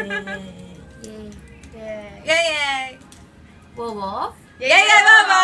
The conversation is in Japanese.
イエイ。 ウォーウォー。 イエイイエイバーバー。